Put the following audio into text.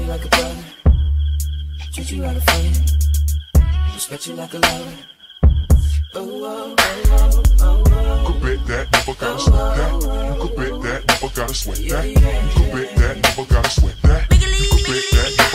you like a brother, treat you like a friend, respect you like a lover. Oh, oh, oh, oh, oh. You could bet that, never gotta sweat that. You could bet that, never gotta sweat that. You could bet that, never gotta sweat that. You could bet that.